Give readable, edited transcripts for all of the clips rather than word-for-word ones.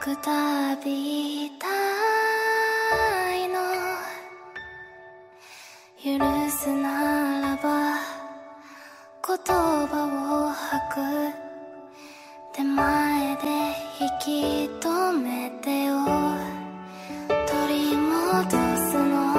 くたびたいの許すならば言葉を吐く手前で引き止めてよ取り戻すの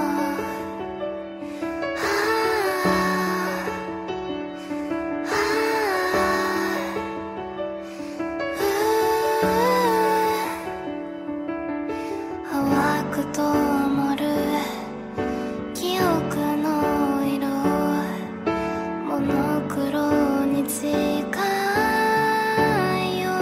淡く灯る記憶の色モノクロに近いよ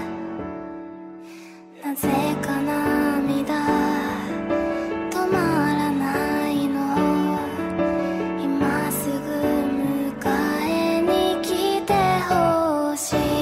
なぜか涙止まらないの今すぐ迎えに来てほしい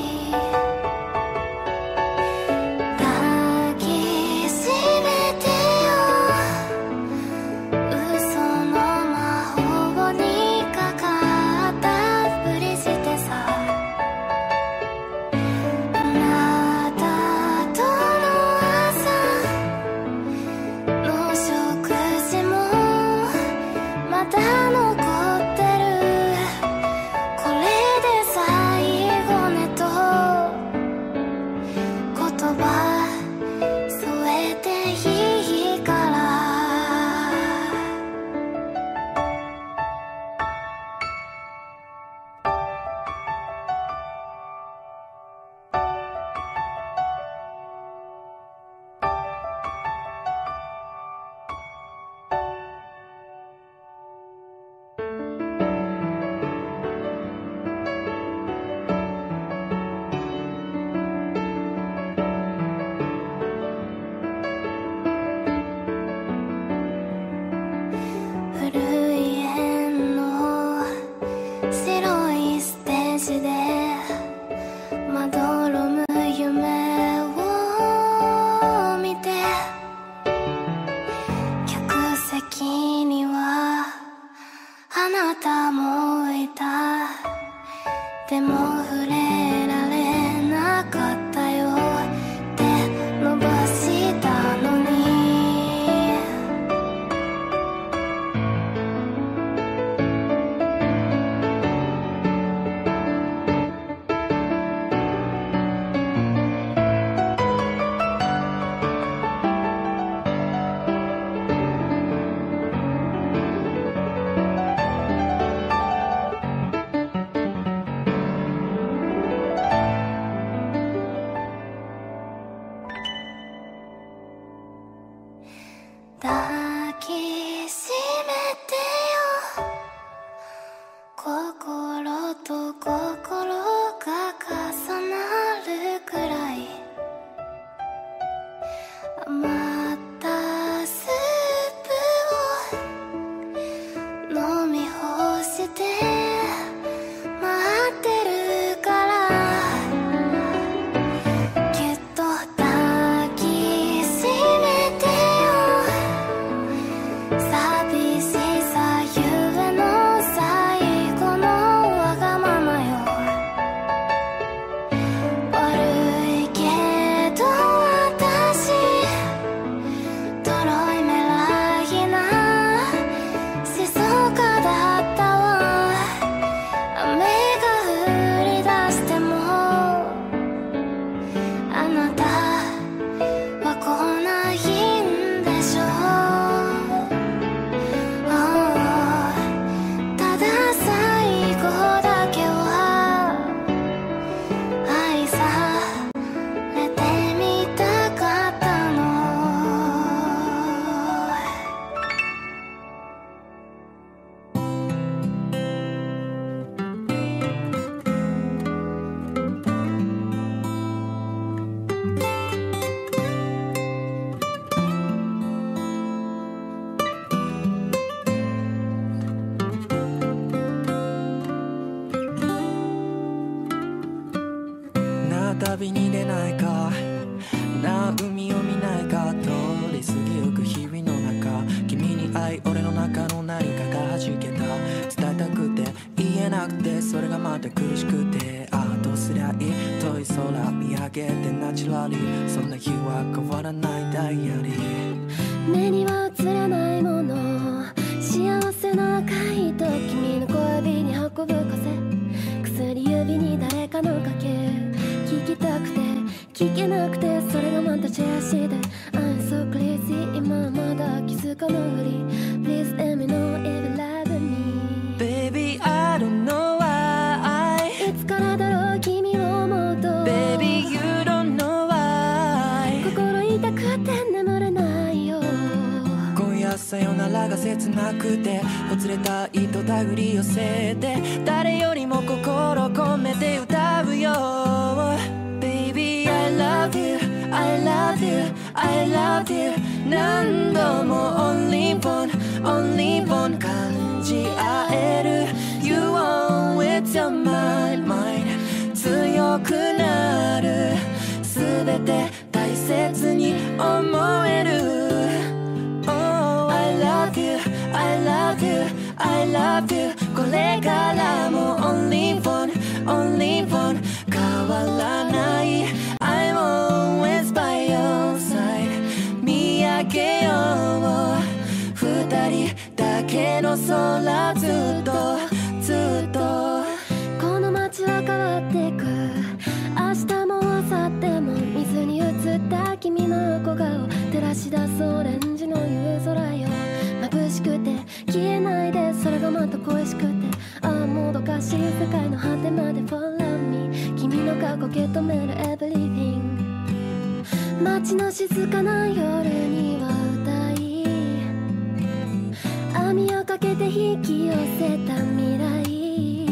でも触れられなかったよ手伸ばしたのに抱きしめてよ心と心が重なるくらい余ったスープを飲み干して待ってるからぎゅっと抱きしめて寂しさゆえの最後のわがままよ悪いけど私とろいメラギなしそかだったわ雨が降り出してもあなたは来ないんでしょただ最後だけは愛されてみたかったのなあ旅に出ないかなあ海を見ないか通り過ぎゆく日々の中君に愛俺の中の何かが弾けた伝えたくて言えなくてそれがまた苦しくてああどうすりゃいい遠い空見上上げてナチュラリー、そんな日は変わらないダイアリー。 目には映らないもの、幸せの赤い糸、君の小指に運ぶ風、薬指に誰かの影、聞きたくて聞けなくて、それがまたチェアシーで I'm so crazy、 今まだ気づかぬふり Please let me know if you love me Baby I don't know why、 いつからだろう君を思うと Baby you don't know why、 心痛くて眠れないよ。 今夜さよならが切なくて、ほつれた糸手繰り寄せて、誰よりも心込めて歌うよ。 Baby I love you I love you I love you、 何度も only one only one 感じ合える You always on my mind、 強くなる、すべて大切に思える。 Oh I love you I love you I love you、 これからも only one only one 変わらない、 I'm always by your side、 見上げよう二人だけの空、ずっとずっと。 この街は変わってく、明日も明後日も水に映った君の横顔、照らし出すオレンジの夕空よ、眩しくて消えないで、それがまた恋しくて、ああもどかしい世界の果てまで Follow me、 君の過去受け止める Everything、 街の静かな夜には歌い、網をかけて引き寄せた未来、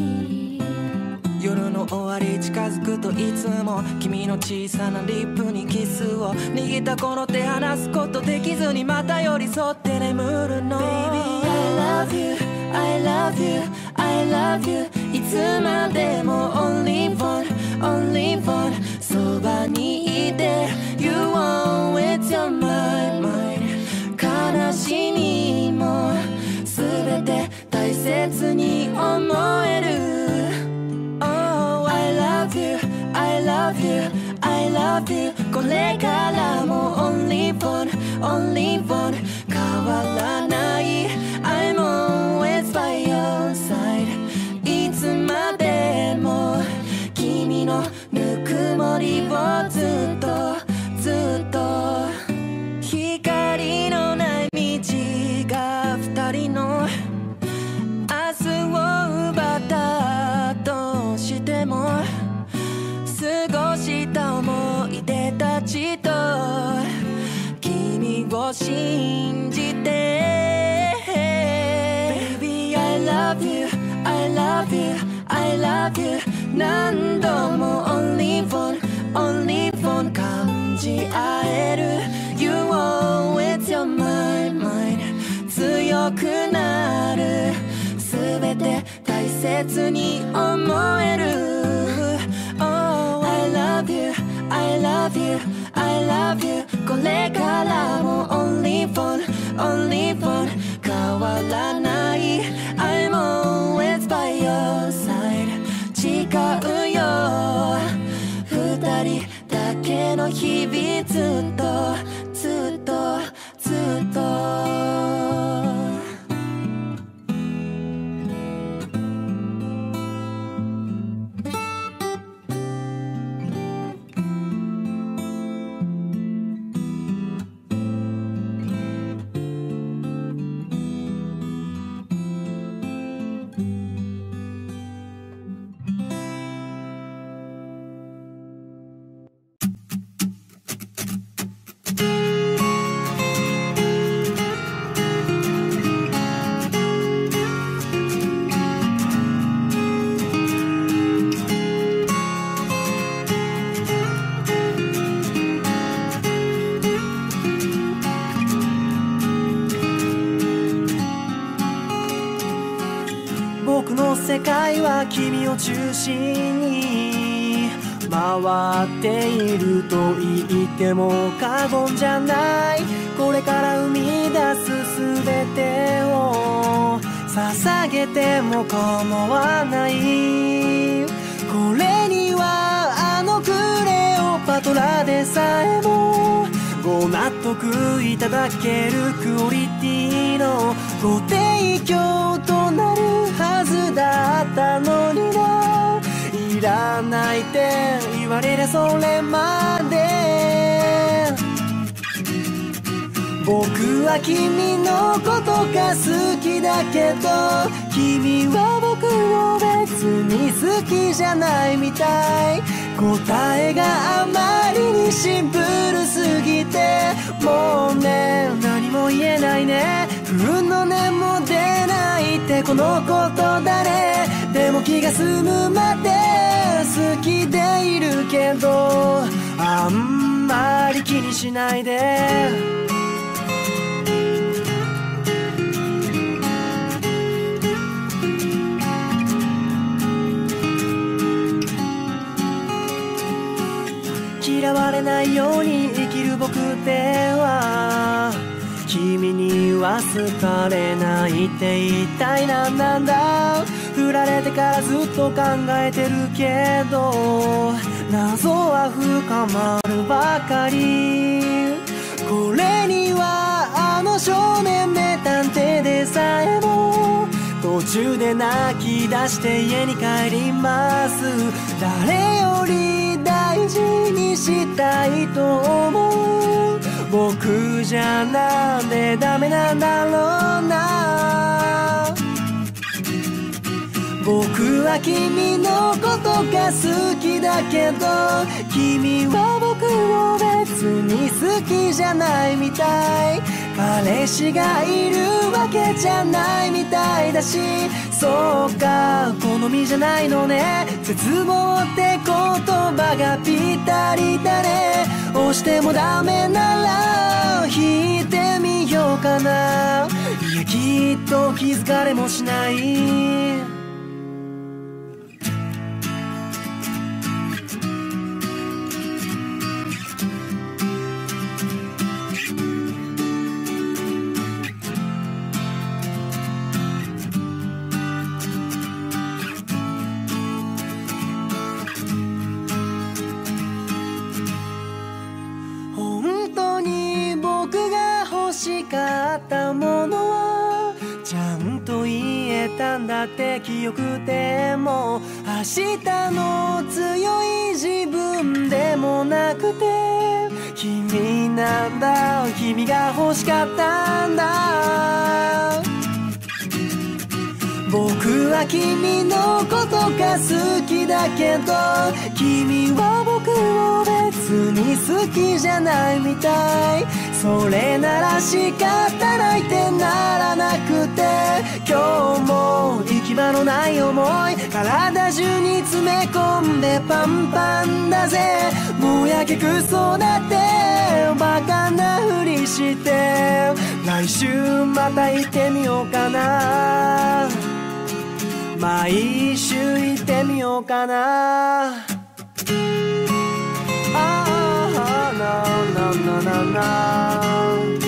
夜の終わり近づくといつも君の小さなリップにキスを握ったこの手離すことできずに、また寄り添って眠るの。 Baby I love you I love you I love you、 いつまでも only one only one そばにいて You always on my mind、 悲しみもすべて大切に思える。 Oh I love you I love you I love you、 これからも only one only one 変わらない、 I'm always by your side、 いつまでも君のぬくもりをずっとずっと。光のない道が二人の明日を奪ったとしても、過ごした思い出たちと君を信じて Baby I love you I love you I love you、 何度も only one only one 感じ合える You always on my mind、 強くなる、すべて大切に思える。 Oh I love you I love you I love you、 これからも only one only one 変わらない、 I'm always by your side、 誓うよ二人だけの日々ずっとずっとずっと。 僕の世界は君を中心に回っていると言っても過言じゃない。これから生み出す全てを捧げても構わない。これにはあのクレオパパトラでさえもご納得いただけるクオリティのご提供となるはずだったのにな。いらないって言われりゃそれまで。僕は君のことが好きだけど君は僕を別に好きじゃないみたい。答えがあまりにシンプルすぎてもうね何も言えないね。不運の念も出ないってこのことだね。でも気が済むまで好きでいるけどあんまり気にしないで。嫌われないように生きる僕では君には好かれないって一体何なんだ。振られてからずっと考えてるけど謎は深まるばかり。これにはあの少年名探偵でさえも途中で泣き出して家に帰ります。誰より大事にしたいと思う僕じゃなんでダメなんだろうな。僕は君のことが好きだけど君は僕を別に好きじゃないみたい。彼氏がいるわけじゃないみたいだしそうか好みじゃないのね。絶望って言葉がぴったりだね。押してもダメなら引いてみようかな。いやきっと気づかれもしない。だって記憶でも明日の強い自分でもなくて君なんだ君が欲しかったんだ。僕は君のことが好きだけど君は僕を別に好きじゃないみたい。それなら仕方ないってならなくて今日も行き場のない思い体中に詰め込んでパンパンだぜ。もうやけくそだってバカなふりして来週また行ってみようかな。毎週行ってみようかな。あーななななな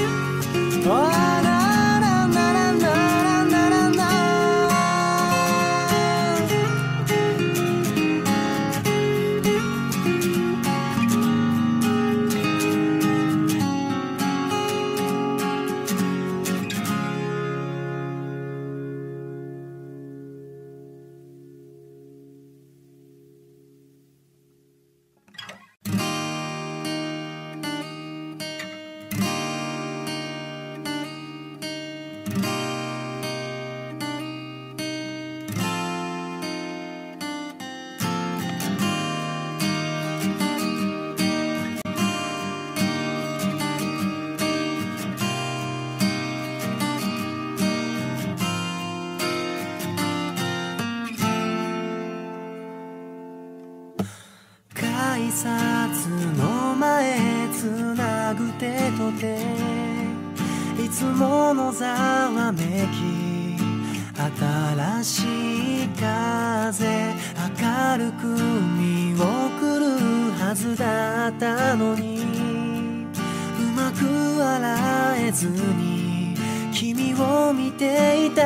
改札の前つなぐ手と手いつものざわめき新しい風明るく見送るはずだったのにうまく笑えずに君を見ていた。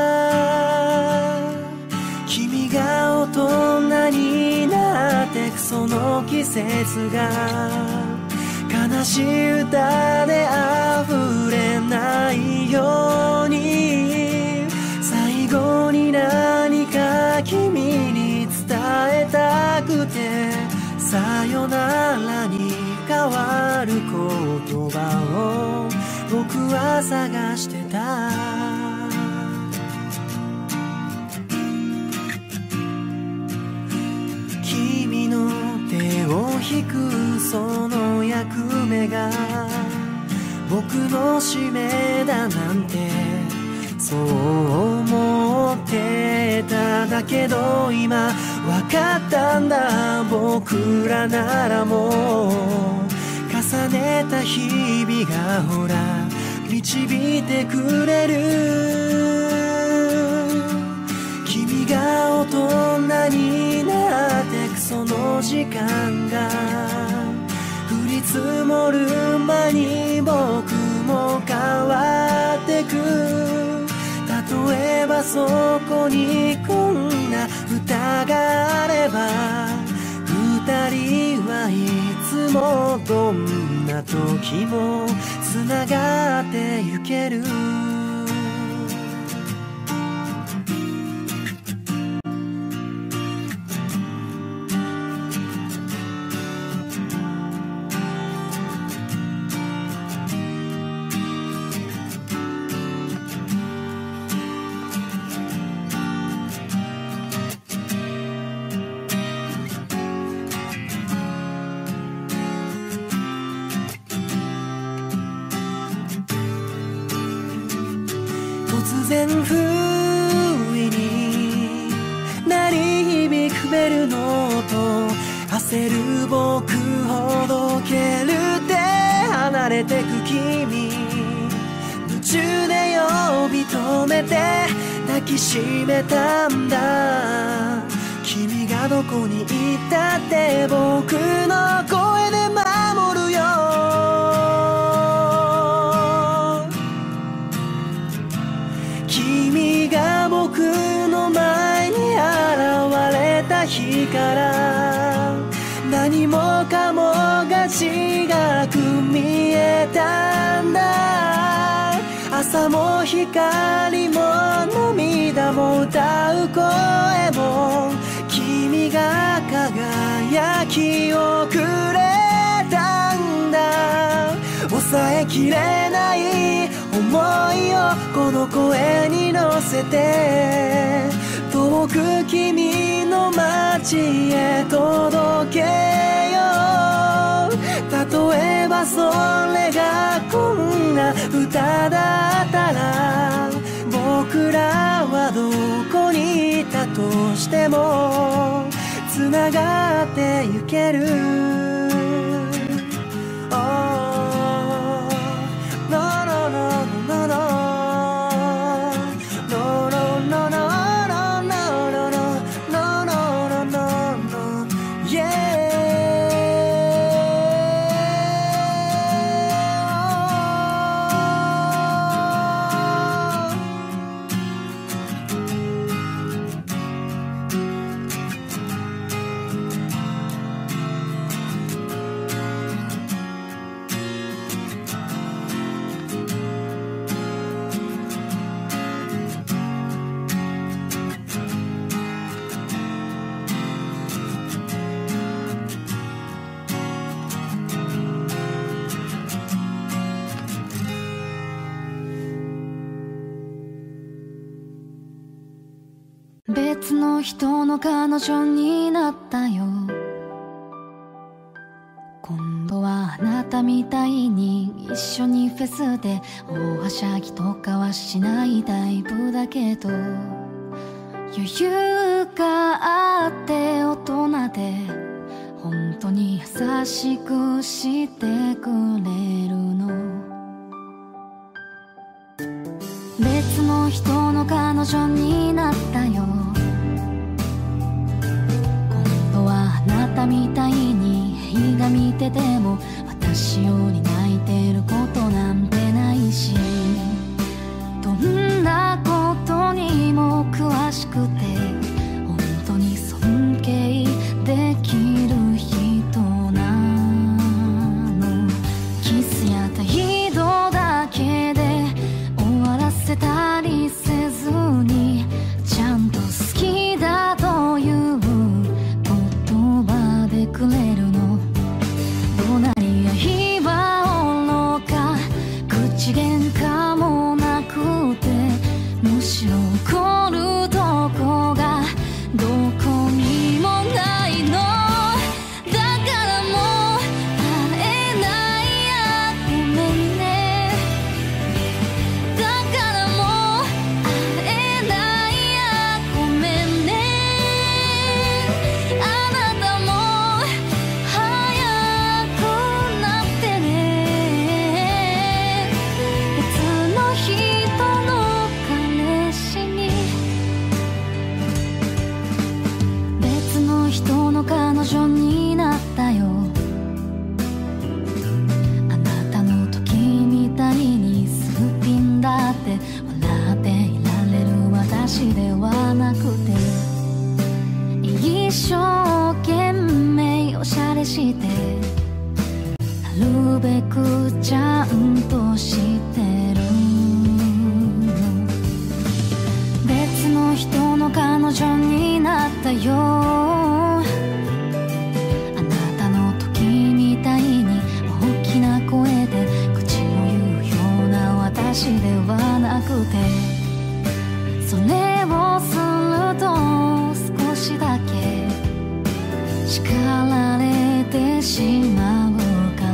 君が大人になってくそその季節が悲しい歌で溢れないように、最後に何か君に伝えたくて、さよならに変わる言葉を僕は探してた。君の手を引くその役目が僕の使命だなんてそう思ってた。だけど今分かったんだ、僕らならもう重ねた日々がほら導いてくれる。君が大人になってくその時間が降り積もる間に僕も変わってく。例えばそこにこんな歌があれば、二人はいつもどんな時もつながってゆける。突然不意に鳴り響くベルの音、焦る僕ほどけるって離れてく君、夢中で呼び止めて抱きしめたんだ。君がどこにいたって僕の声で守るよ。君が僕の前に現れた日から何もかもが違く見えたんだ。朝も光も涙も歌う声も君が輝きをくれたんだ。抑えきれない思いをこの声に乗せて遠く君の街へ届けよう。例えばそれがこんな歌だったら、僕らはどこにいたとしてもつながってゆける。 別の人の彼女になったよ。今度はあなたみたいに一緒にフェスで大はしゃぎとかはしないタイプだけど、余裕があって大人で本当に優しくしてくれるの。別の人の彼女になったよ。今度はあなたみたいに映画見てても私より泣いてることなんてないし、どんなことにも詳しくて本当に尊敬できるるべくちゃんとしてる。別の人の彼女になったよ。あなたの時みたいに大きな声で口を言うような私ではなくて、それをすると少しだけ叱られてしまうから、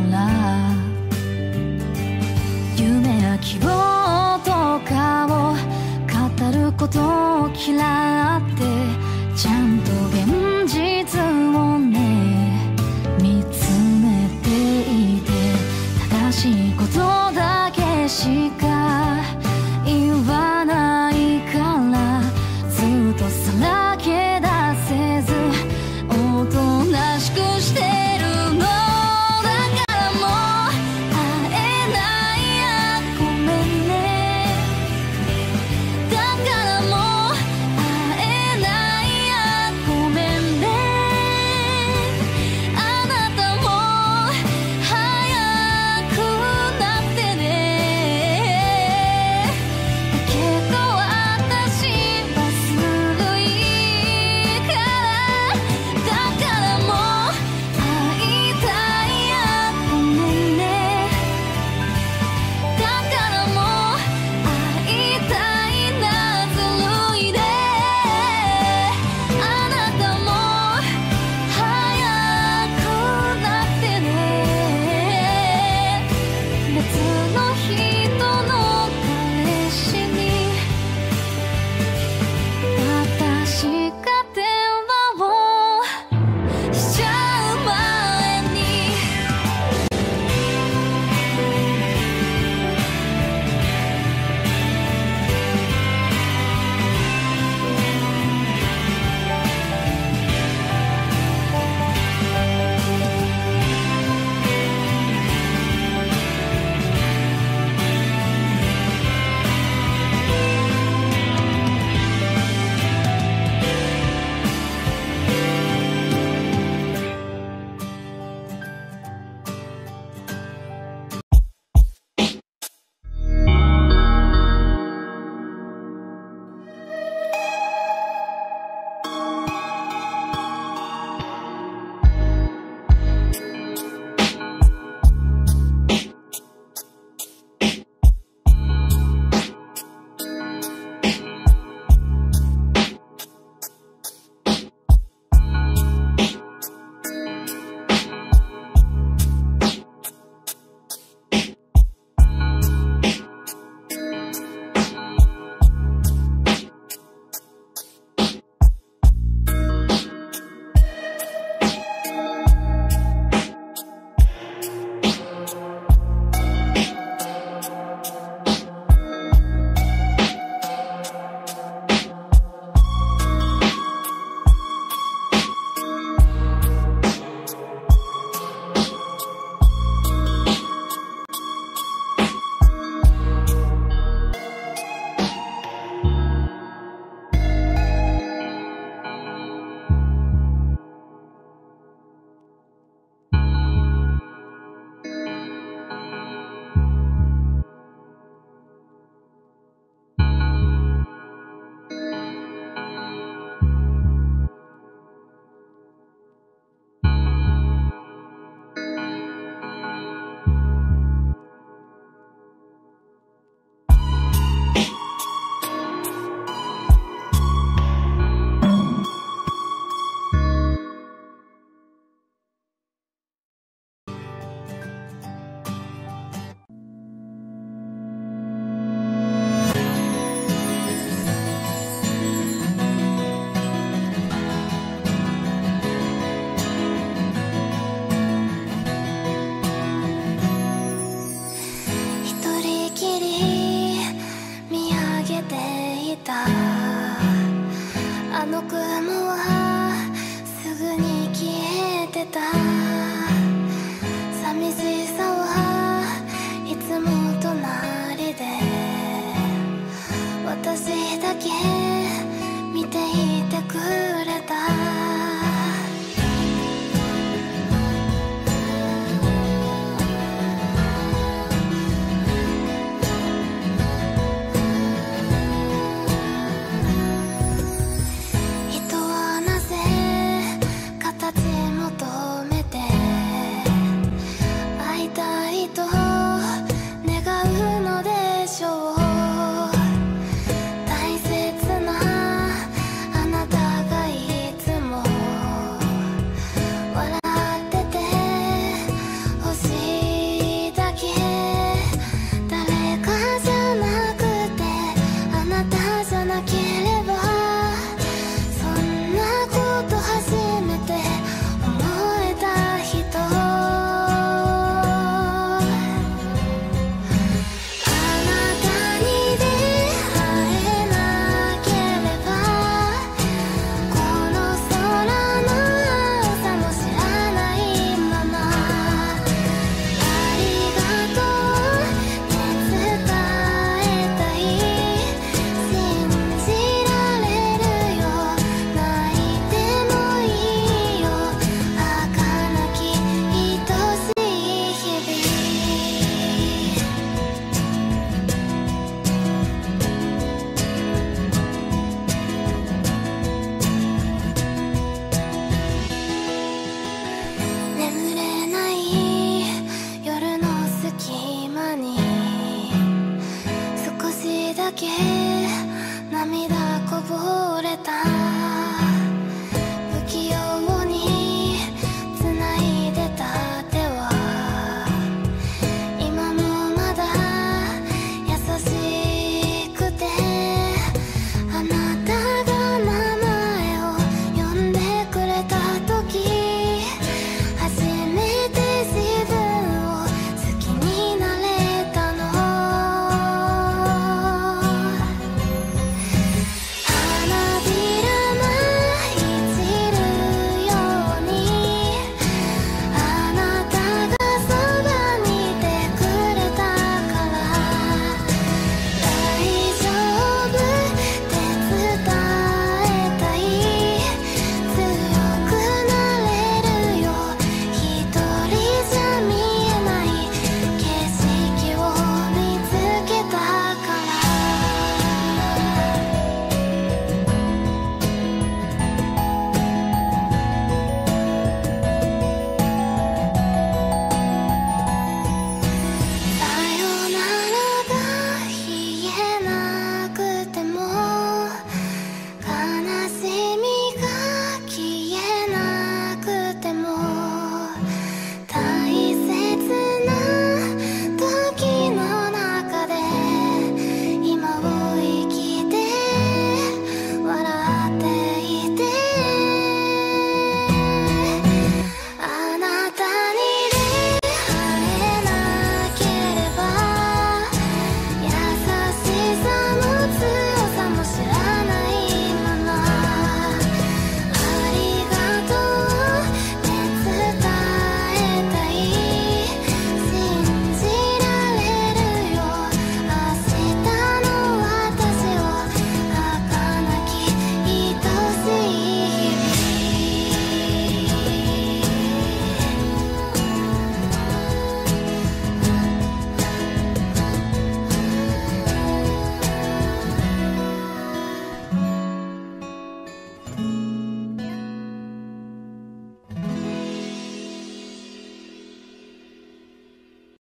夢や希望とかを語ることを嫌って、ちゃんと現実をね見つめていて、正しいことだけしか言わないから、ずっとさらけ出せずおとなしくしてるの。だからもう会えないやごめんね。だからもう会えないやごめんね。あなたも早くなってね。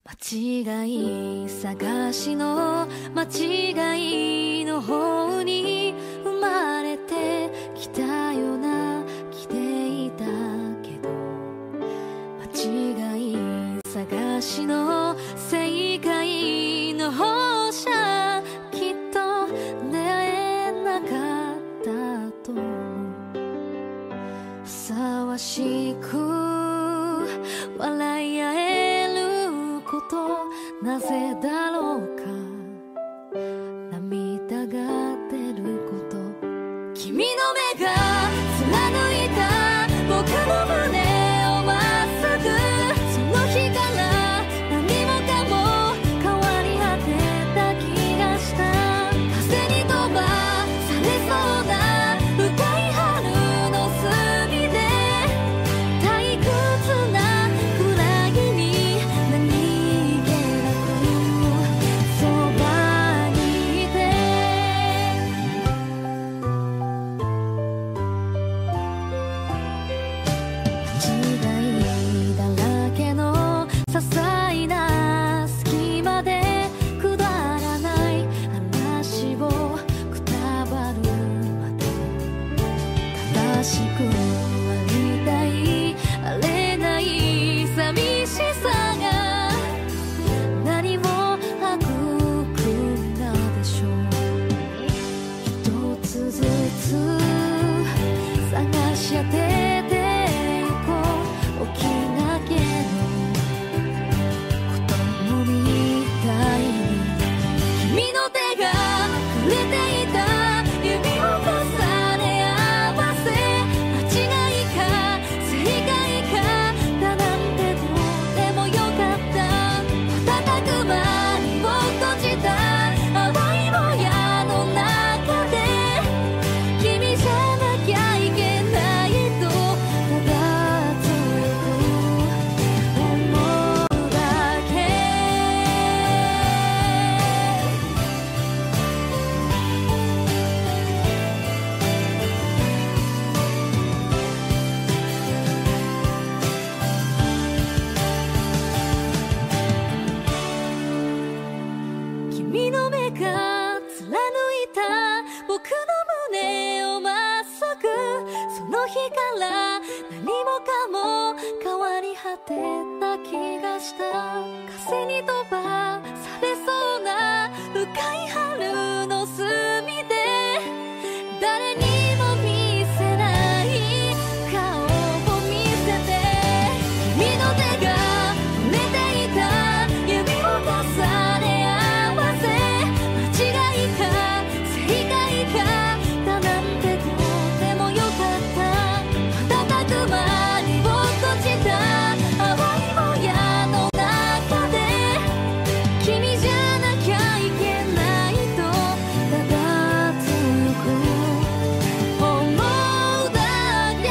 間違い探しの間違いの方に生まれてきたような気でいたけど、間違い探しの正解の方じゃきっと出会えなかったと思う。ふさわしく笑い合えることなぜだろうか、涙が出ること、君の目が貫いた僕の胸をまっすぐ、その日から何もかも変わり果てた気がした。風に飛ばされそうな深い春の隅で退屈なクラゲに何気なくそばにいて、違いだらけの些細な隙間でくだらない話をくたばるまで正しくありたいあれない寂しさが何を育んだでしょう。一つずつ探し当ててゆこう、大きな毛の子供みたいに君の手が触れていた指を重ね合わせ、間違いか正解かだなんてどうでもよかった。瞬く間にを閉じた淡いぼやの中で君じゃなきゃいけないとただ強く思うだけ。君の目が貫いた僕の胸をまっすぐ、その日から何もかも変わり果てた気がした。風に飛ばされそうな深い春の隅で誰にも見せない顔を見せて、君の手が触れていた指を重ね合わせ、間違いか正解かだなんてどうでもよかった。瞬く間にを閉じた淡いぼやの中で君じゃなきゃいけないとただ強く思うだけ。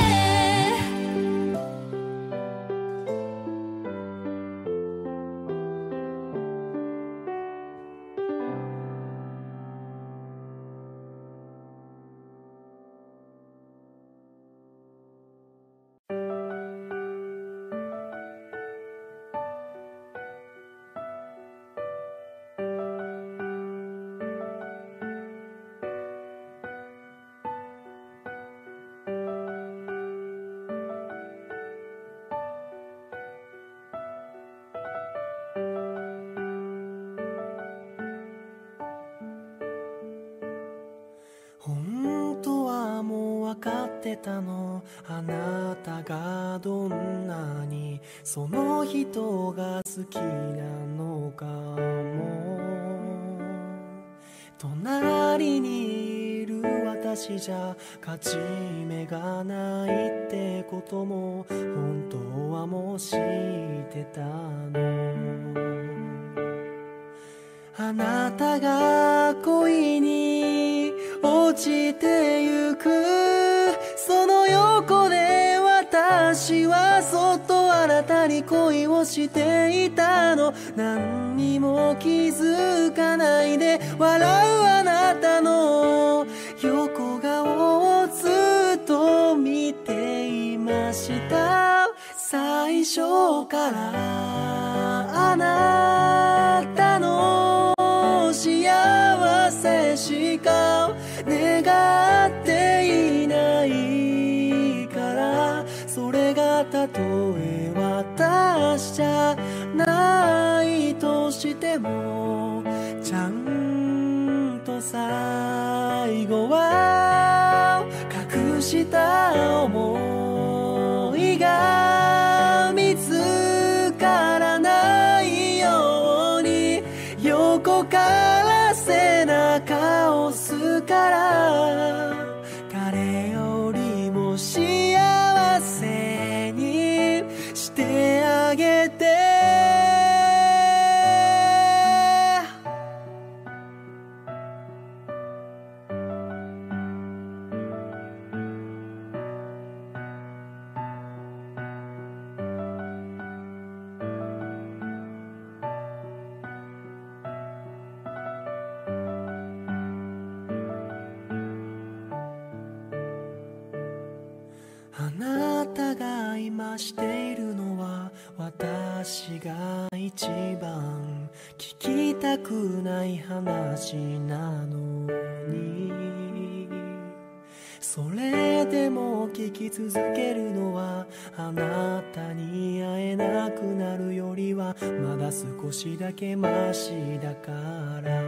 本当はもう分かってたの、あなたがどんなにその人が好きなのかも。隣にいる私じゃ勝ち目がないってことも本当はもう知ってたの。あなたが恋に落ちてゆくその横で私はそっとあなたに恋をしていたの。何にも気づかないで笑うあなたの横顔をずっと見ていました。最初からあなたたとえ私じゃないとしてもちゃんと最後は隠した思いが見つからないように横から背中を押すから彼よりも幸せにしてあげてあなたが今しているのは私が一番聞きたくない話なのにそれでも聞き続けるのはあなたに会えなくなるよりはまだ少しだけマシだから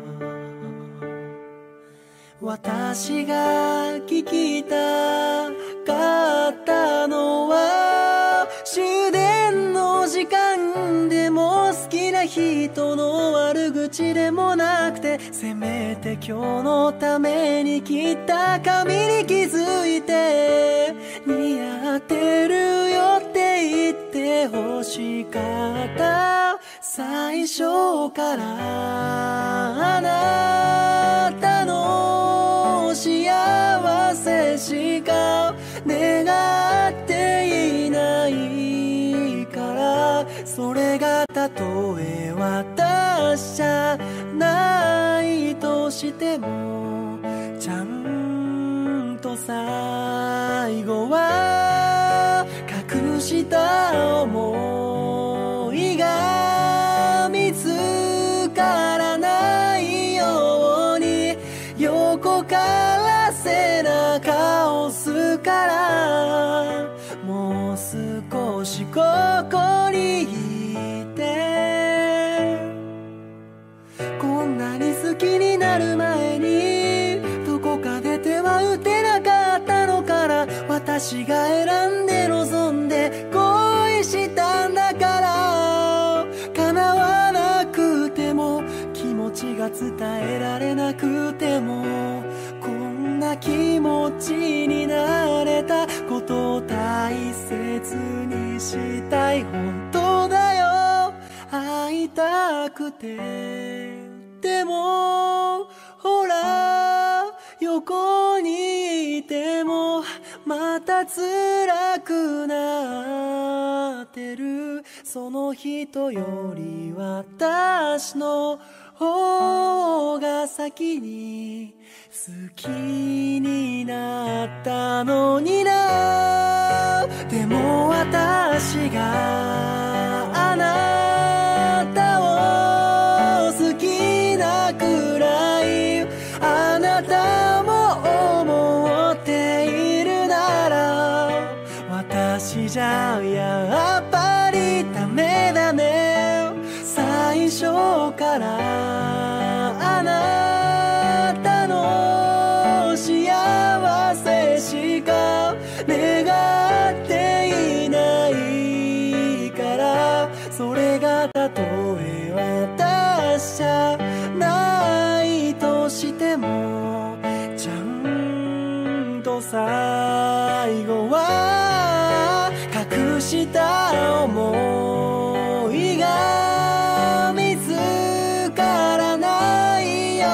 私が聞きたかったのは終電の時間でも好きな人の悪口でもなくてせめて今日のために切った髪に気づいて似合ってるよって言って欲しかった最初からあなたの幸せしか願っていないからそれがたとえ私じゃないとしてもちゃんと最後は隠した思いが見つからないように横から背中を押すからもう少しここにいてこんなに好きになる前にどこかで手は打てなかったのから私が選んで望んで恋したんだから叶わなくても気持ちが伝えられなくてもこんな気持ちになれたことを大切にしたい本当だよ会いたくてでもほら横にいてもまた辛くなってるその人より私の方が先に好きになったのになでも私があなたを好きなくらいあなたも思っているなら私じゃやっぱりダメだね最初からあなたの幸せしか願っていないからそれがたとえ私じゃないとしてもちゃんと最後は隠した思いが見つからないよ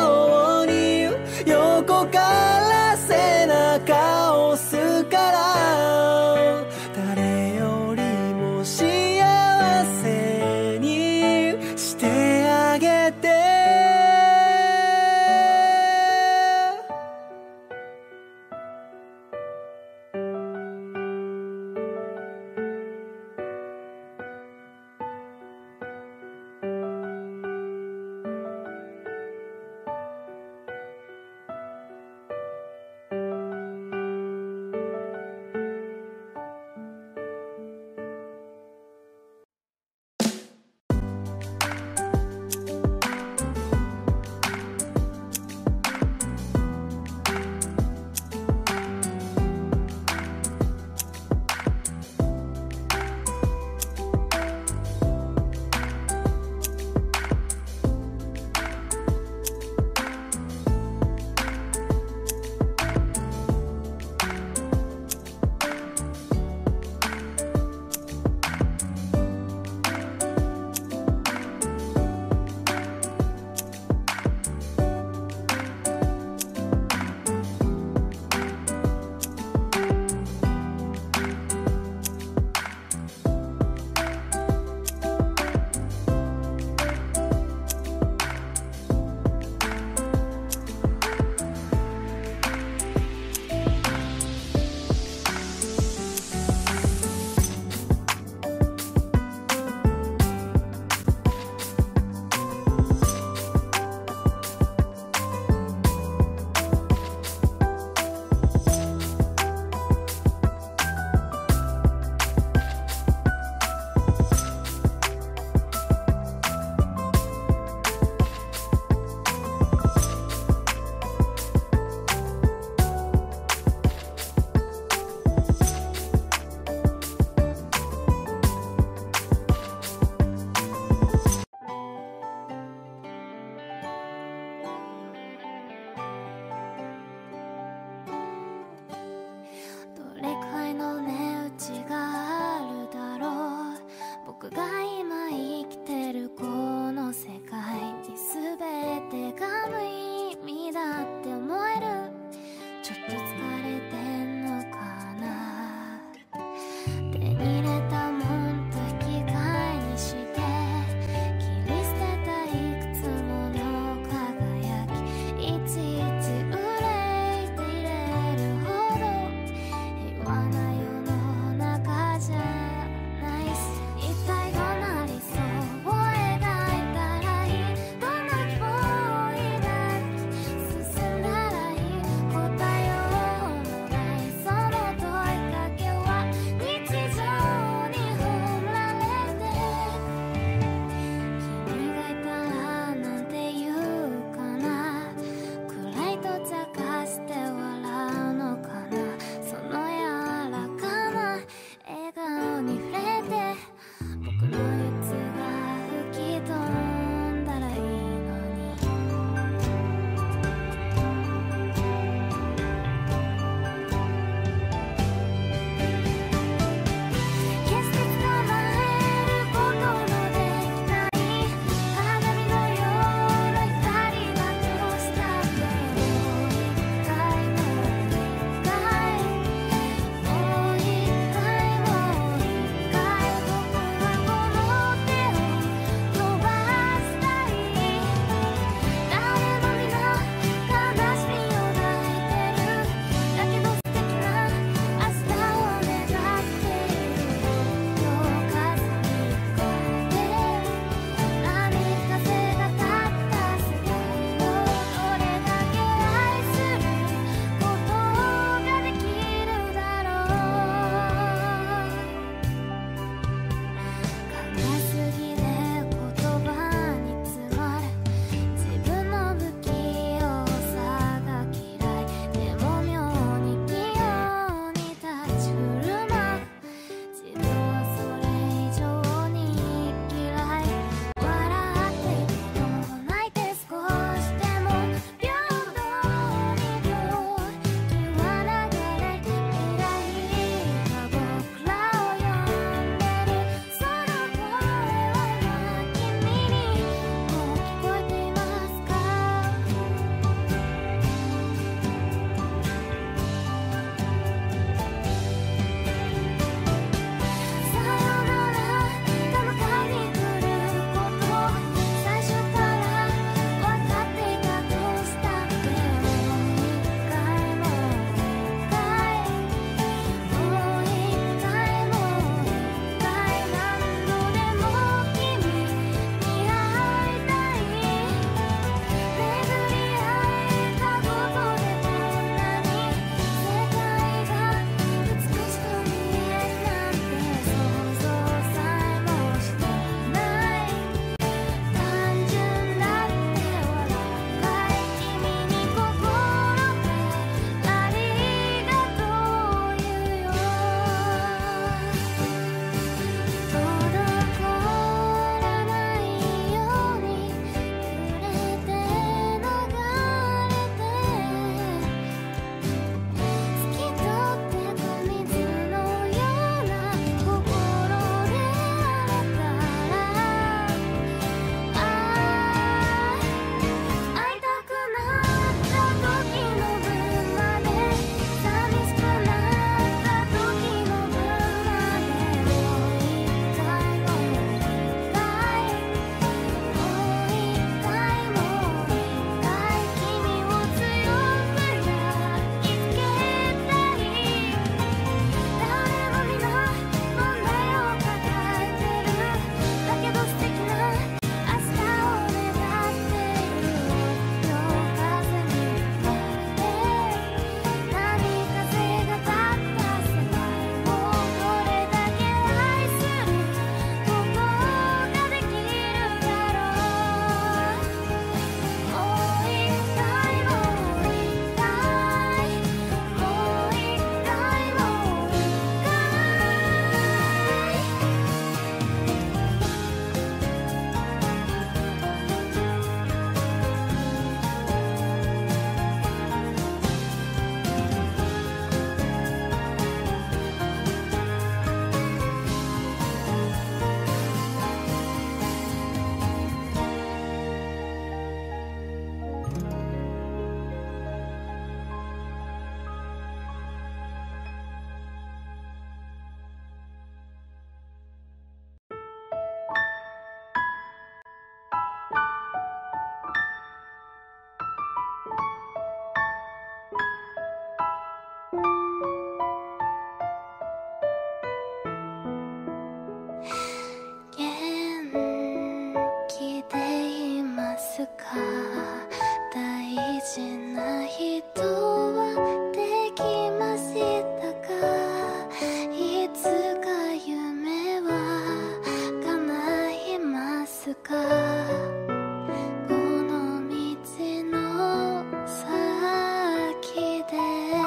か。大事な人はできましたか。いつか夢は叶いますか。この道の先で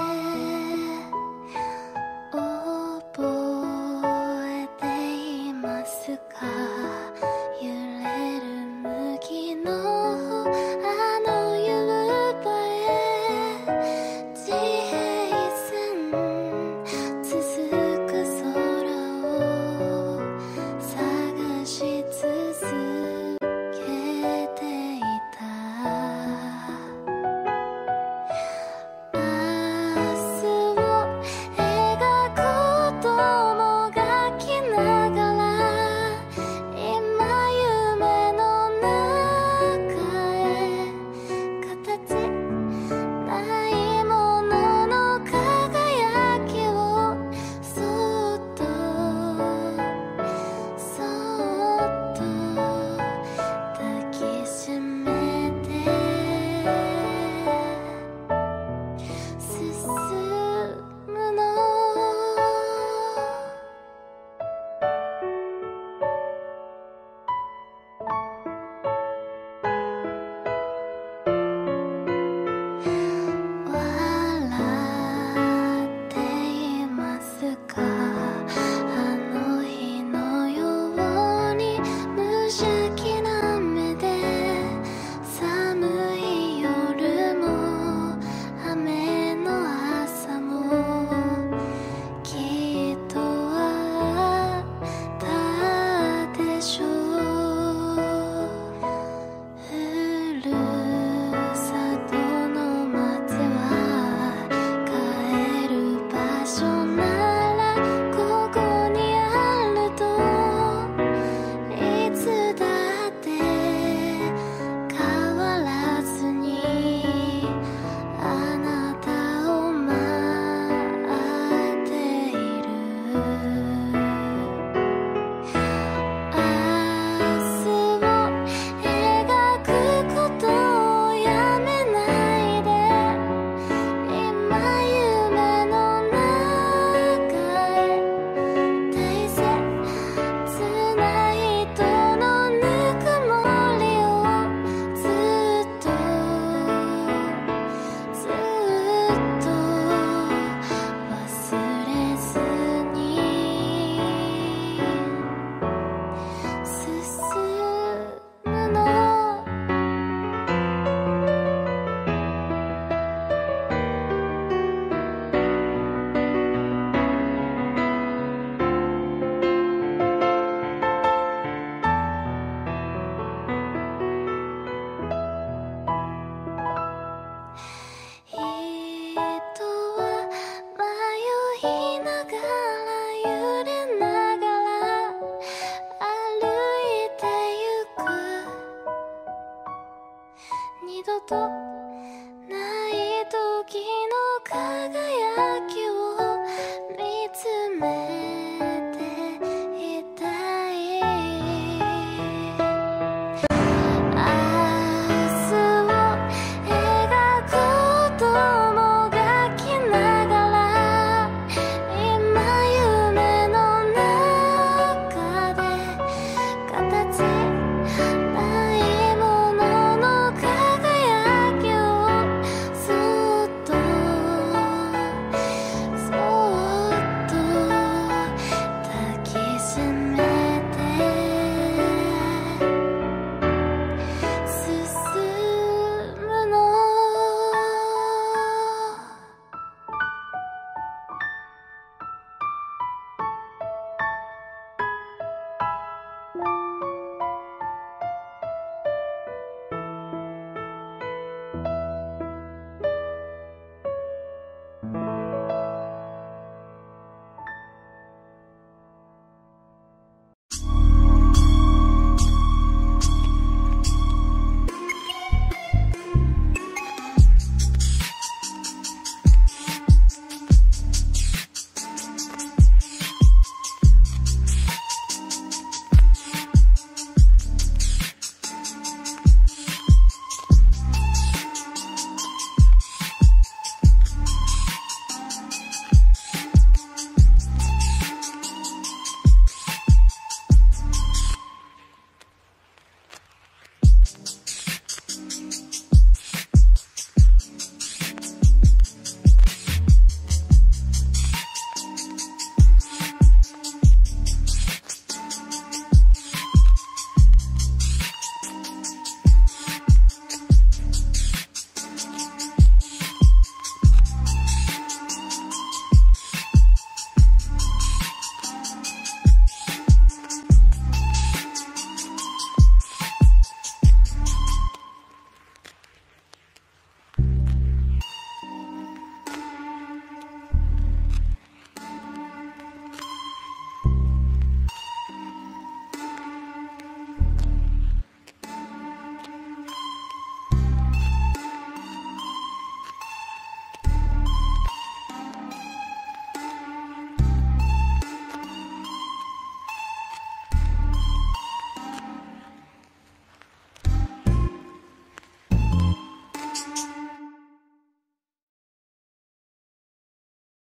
覚えていますか。揺れる麦のあの夕映え、地平線続く空を探し続けていた。明日を描くこともがきながら、今夢の中へ形ないものの輝きをそっとそっと抱きしめて進むの。笑っていますか。あの日のように無邪気な目で、寒い夜も雨の朝もきっとあったでしょう。ふるさとの街は帰る場所ならここにあると、いつだって変わらずにあなたを待っている。明日を描くことをやめないで、今夢の中へ大切な人のぬくもりをずっとずっと忘れずに進むの。人は迷いながら揺れながら歩いてゆく。二度とない時の輝きを見つめていたい。明日を描くこともがきながら、今夢の中で形ないものの輝き